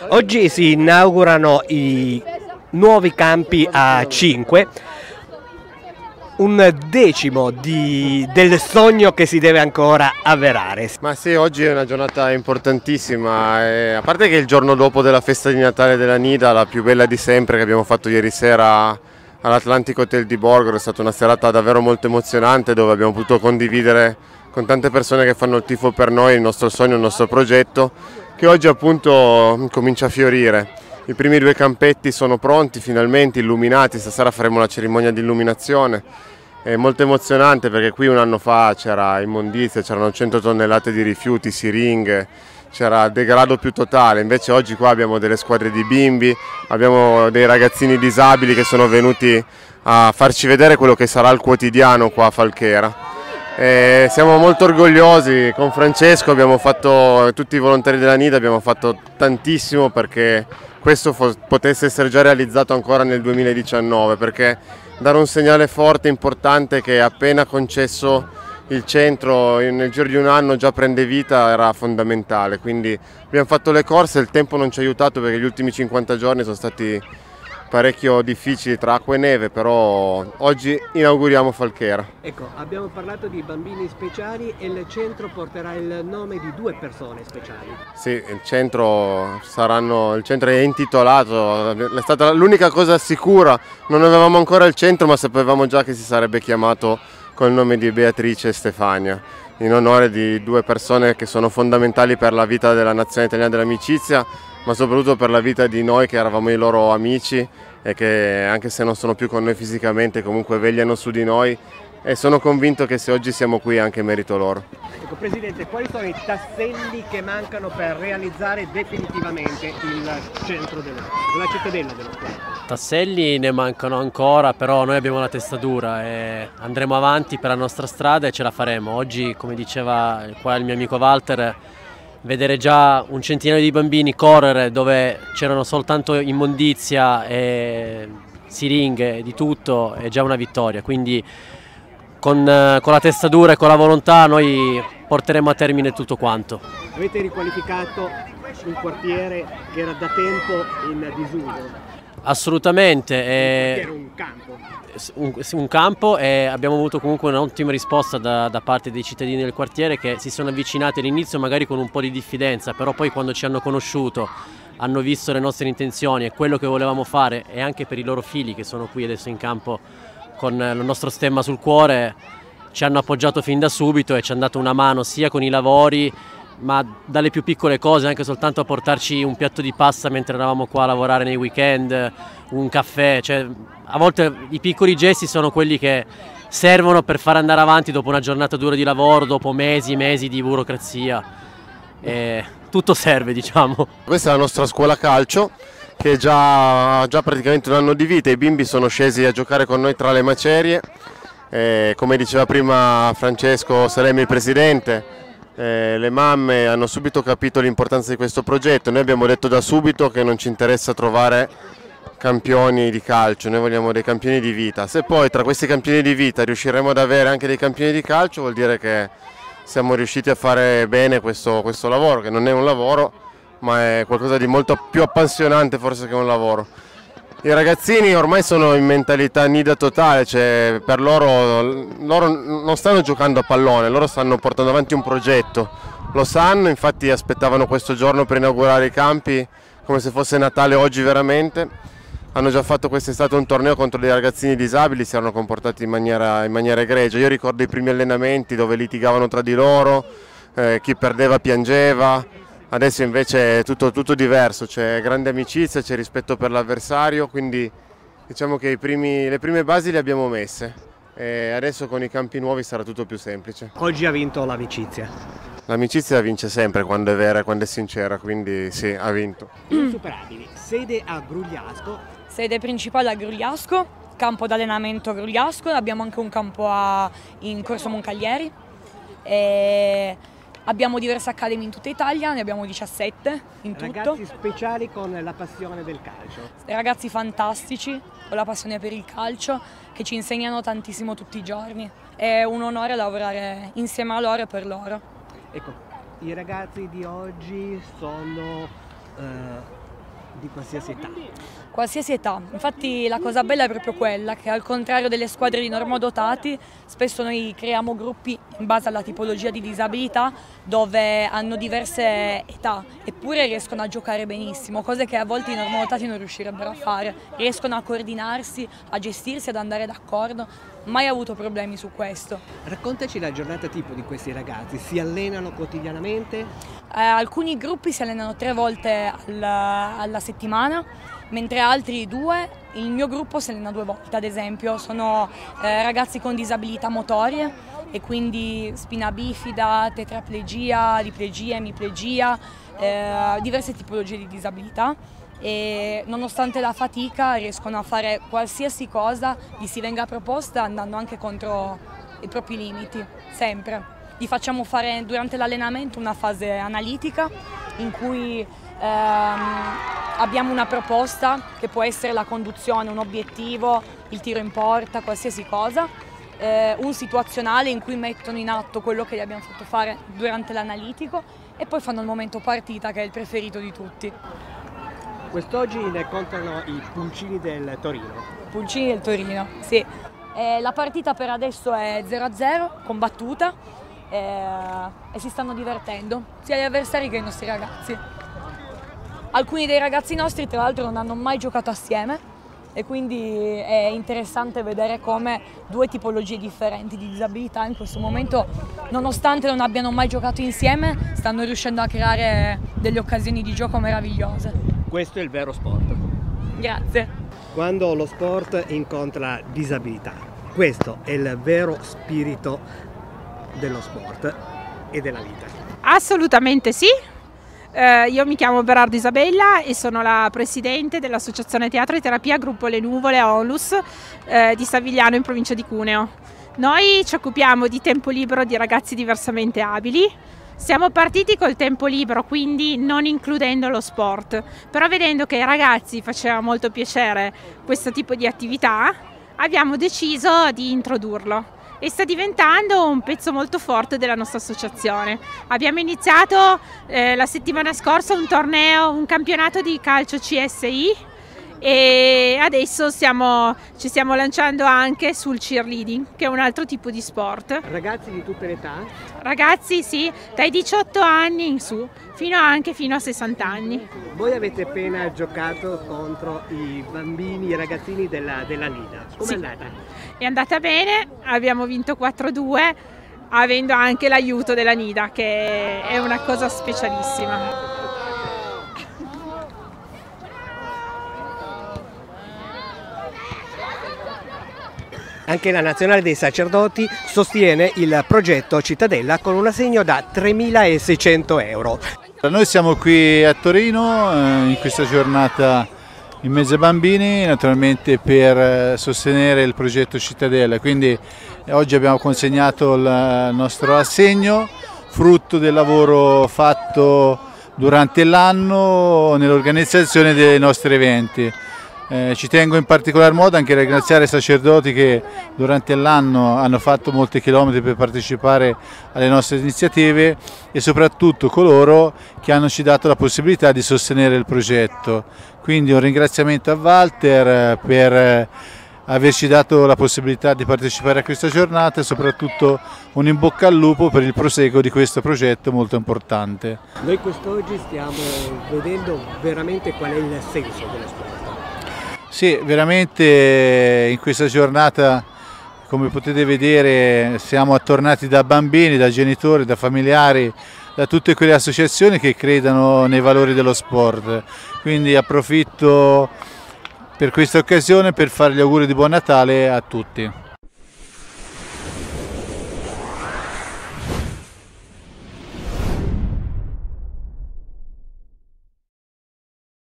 Oggi si inaugurano i nuovi campi a 5, un decimo del sogno che si deve ancora avverare. Ma sì, oggi è una giornata importantissima, a parte che è il giorno dopo della festa di Natale della Nida, la più bella di sempre che abbiamo fatto ieri sera all'Atlantic Hotel di Borgore. È stata una serata davvero molto emozionante dove abbiamo potuto condividere con tante persone che fanno il tifo per noi il nostro sogno, il nostro progetto, che oggi appunto comincia a fiorire. I primi 2 campetti sono pronti, finalmente illuminati. Stasera faremo la cerimonia di illuminazione. È molto emozionante perché qui un anno fa c'era immondizia, c'erano 100 tonnellate di rifiuti, siringhe, c'era degrado più totale. Invece oggi qua abbiamo delle squadre di bimbi, abbiamo dei ragazzini disabili che sono venuti a farci vedere quello che sarà il quotidiano qua a Falchera. Siamo molto orgogliosi. Con Francesco abbiamo fatto, tutti i volontari della Nida, abbiamo fatto tantissimo perché questo potesse essere già realizzato ancora nel 2019, perché dare un segnale forte e importante che appena concesso il centro nel giro di un anno già prende vita era fondamentale. Quindi abbiamo fatto le corse, il tempo non ci ha aiutato perché gli ultimi 50 giorni sono stati parecchio difficili tra acqua e neve, però oggi inauguriamo Falchera. Ecco, abbiamo parlato di bambini speciali e il centro porterà il nome di 2 persone speciali. Sì, il centro è intitolato, è stata l'unica cosa sicura. Non avevamo ancora il centro, ma sapevamo già che si sarebbe chiamato col nome di Beatrice e Stefania, in onore di 2 persone che sono fondamentali per la vita della nazione italiana dell'amicizia, ma soprattutto per la vita di noi che eravamo i loro amici e che anche se non sono più con noi fisicamente comunque vegliano su di noi, e sono convinto che se oggi siamo qui è anche merito loro. Ecco, Presidente, quali sono i tasselli che mancano per realizzare definitivamente il centro la cittadella dello Stato? Tasselli ne mancano ancora, però noi abbiamo la testa dura e andremo avanti per la nostra strada e ce la faremo. Oggi, come diceva qua il mio amico Walter, vedere già un centinaio di bambini correre dove c'erano soltanto immondizia e siringhe, di tutto, è già una vittoria. Quindi con la testa dura e con la volontà noi porteremo a termine tutto quanto. Avete riqualificato un quartiere che era da tempo in disuso. Assolutamente. Era un campo. Un campo, e abbiamo avuto comunque un'ottima risposta da parte dei cittadini del quartiere che si sono avvicinati all'inizio magari con un po' di diffidenza, però poi quando ci hanno conosciuto, hanno visto le nostre intenzioni e quello che volevamo fare, e anche per i loro figli che sono qui adesso in campo con il nostro stemma sul cuore, ci hanno appoggiato fin da subito e ci hanno dato una mano sia con i lavori, ma dalle più piccole cose, anche soltanto a portarci un piatto di pasta mentre eravamo qua a lavorare nei weekend, un caffè. Cioè, a volte i piccoli gesti sono quelli che servono per far andare avanti dopo una giornata dura di lavoro, dopo mesi e mesi di burocrazia. E tutto serve, diciamo. Questa è la nostra scuola calcio, che è già praticamente un anno di vita. I bimbi sono scesi a giocare con noi tra le macerie. Come diceva prima Francesco Salemi, il presidente, le mamme hanno subito capito l'importanza di questo progetto. Noi abbiamo detto da subito che non ci interessa trovare campioni di calcio, noi vogliamo dei campioni di vita. Se poi tra questi campioni di vita riusciremo ad avere anche dei campioni di calcio, vuol dire che siamo riusciti a fare bene questo lavoro, che non è un lavoro, ma è qualcosa di molto più appassionante forse che un lavoro. I ragazzini ormai sono in mentalità Nida totale, cioè per loro non stanno giocando a pallone, loro stanno portando avanti un progetto, lo sanno, infatti aspettavano questo giorno per inaugurare i campi come se fosse Natale oggi veramente. Hanno già fatto quest'estate un torneo contro dei ragazzini disabili, si erano comportati in maniera egregia. Io ricordo i primi allenamenti dove litigavano tra di loro, chi perdeva piangeva. Adesso invece è tutto diverso, c'è grande amicizia, c'è rispetto per l'avversario, quindi diciamo che le prime basi le abbiamo messe e adesso con i campi nuovi sarà tutto più semplice. Oggi ha vinto l'amicizia. L'amicizia vince sempre quando è vera e quando è sincera, quindi sì, ha vinto. Insuperabili, sede a Grugliasco. Sede principale a Grugliasco, campo d'allenamento a Grugliasco, abbiamo anche un campo in Corso Moncaglieri. Abbiamo diverse accademie in tutta Italia, ne abbiamo 17 in tutto. Ragazzi speciali con la passione del calcio. Ragazzi fantastici, con la passione per il calcio, che ci insegnano tantissimo tutti i giorni. È un onore lavorare insieme a loro e per loro. Ecco, i ragazzi di oggi sono di qualsiasi età? Qualsiasi età, infatti la cosa bella è proprio quella che al contrario delle squadre di normodotati spesso noi creiamo gruppi in base alla tipologia di disabilità dove hanno diverse età eppure riescono a giocare benissimo, cose che a volte i normodotati non riuscirebbero a fare, riescono a coordinarsi, a gestirsi, ad andare d'accordo, mai avuto problemi su questo. Raccontaci la giornata tipo di questi ragazzi, si allenano quotidianamente? Alcuni gruppi si allenano 3 volte alla settimana, mentre altri 2, il mio gruppo si allena 2 volte, ad esempio sono ragazzi con disabilità motorie e quindi spina bifida, tetraplegia, diplegia, emiplegia, diverse tipologie di disabilità e nonostante la fatica riescono a fare qualsiasi cosa gli si venga proposta andando anche contro i propri limiti, sempre. Gli facciamo fare durante l'allenamento una fase analitica in cui abbiamo una proposta che può essere la conduzione, un obiettivo, il tiro in porta, qualsiasi cosa, un situazionale in cui mettono in atto quello che gli abbiamo fatto fare durante l'analitico e poi fanno il momento partita che è il preferito di tutti. Quest'oggi ne contano i Pulcini del Torino. Pulcini del Torino, sì. La partita per adesso è 0-0, combattuta e si stanno divertendo, sia gli avversari che i nostri ragazzi. Alcuni dei ragazzi nostri tra l'altro non hanno mai giocato assieme e quindi è interessante vedere come 2 tipologie differenti di disabilità in questo momento, nonostante non abbiano mai giocato insieme, stanno riuscendo a creare delle occasioni di gioco meravigliose. Questo è il vero sport. Grazie. Quando lo sport incontra disabilità, questo è il vero spirito dello sport e della vita. Assolutamente sì. Io mi chiamo Berardo Isabella e sono la presidente dell'Associazione Teatro e Terapia Gruppo Le Nuvole Onlus di Savigliano in provincia di Cuneo. Noi ci occupiamo di tempo libero di ragazzi diversamente abili. Siamo partiti col tempo libero, quindi non includendo lo sport, però vedendo che ai ragazzi faceva molto piacere questo tipo di attività, abbiamo deciso di introdurlo. E sta diventando un pezzo molto forte della nostra associazione. Abbiamo iniziato la settimana scorsa un campionato di calcio CSI e adesso ci stiamo lanciando anche sul cheerleading, che è un altro tipo di sport. Ragazzi di tutte le età? Ragazzi sì, dai 18 anni in su, fino a 60 anni. Voi avete appena giocato contro i bambini, i ragazzini della Nida. Com'è andata? È andata bene, abbiamo vinto 4-2, avendo anche l'aiuto della Nida, che è una cosa specialissima. Anche la Nazionale dei Sacerdoti sostiene il progetto Cittadella con un assegno da 3.600 euro. Noi siamo qui a Torino in questa giornata in mezzo ai bambini, naturalmente per sostenere il progetto Cittadella, quindi oggi abbiamo consegnato il nostro assegno, frutto del lavoro fatto durante l'anno nell'organizzazione dei nostri eventi. Ci tengo in particolar modo anche a ringraziare i sacerdoti che durante l'anno hanno fatto molti chilometri per partecipare alle nostre iniziative e soprattutto coloro che hanno ci dato la possibilità di sostenere il progetto. Quindi un ringraziamento a Walter per averci dato la possibilità di partecipare a questa giornata e soprattutto un in bocca al lupo per il proseguo di questo progetto molto importante. Noi quest'oggi stiamo vedendo veramente qual è il senso dello sport. Sì, veramente in questa giornata, come potete vedere, siamo attornati da bambini, da genitori, da familiari, da tutte quelle associazioni che credono nei valori dello sport. Quindi approfitto per questa occasione per fare gli auguri di buon Natale a tutti.